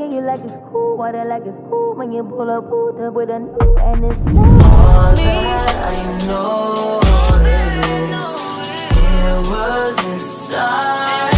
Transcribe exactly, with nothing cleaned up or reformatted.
at you like it's cool, water like it's cool. When you pull up, pulled up with a new and it's new. All that I know is it was inside.